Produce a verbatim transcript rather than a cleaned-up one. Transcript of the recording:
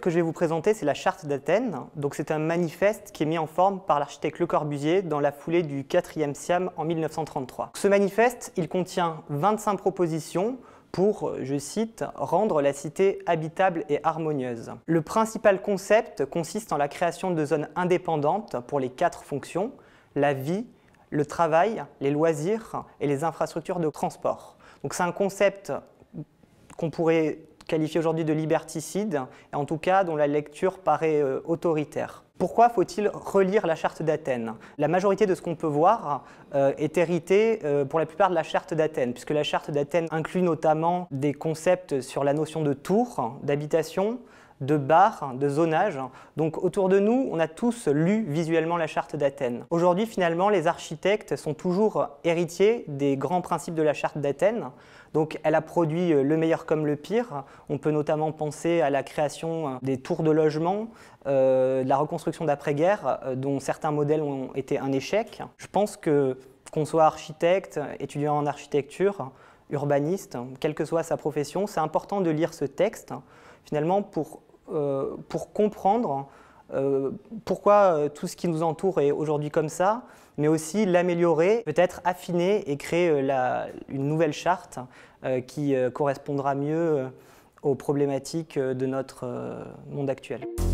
que je vais vous présenter, c'est la Charte d'Athènes. Donc c'est un manifeste qui est mis en forme par l'architecte Le Corbusier dans la foulée du quatrième Siam en mille neuf cent trente-trois. Ce manifeste, il contient vingt-cinq propositions pour, je cite, « rendre la cité habitable et harmonieuse ». Le principal concept consiste en la création de zones indépendantes pour les quatre fonctions, la vie, le travail, les loisirs et les infrastructures de transport. Donc c'est un concept qu'on pourrait qualifié aujourd'hui de liberticide, et en tout cas dont la lecture paraît euh, autoritaire. Pourquoi faut-il relire la Charte d'Athènes? La majorité de ce qu'on peut voir euh, est hérité euh, pour la plupart de la Charte d'Athènes, puisque la Charte d'Athènes inclut notamment des concepts sur la notion de tour, d'habitation, de bar, de zonage. Donc autour de nous, on a tous lu visuellement la Charte d'Athènes. Aujourd'hui, finalement, les architectes sont toujours héritiers des grands principes de la Charte d'Athènes. Donc elle a produit le meilleur comme le pire. On peut notamment penser à la création des tours de logement, euh, de la reconstruction d'après-guerre, euh, dont certains modèles ont été un échec. Je pense que qu'on soit architecte, étudiant en architecture, urbaniste, quelle que soit sa profession, c'est important de lire ce texte, finalement, pour, euh, pour comprendre euh, pourquoi euh, tout ce qui nous entoure est aujourd'hui comme ça, mais aussi l'améliorer, peut-être affiner et créer euh, la, une nouvelle charte euh, qui euh, correspondra mieux euh, aux problématiques de notre euh, monde actuel.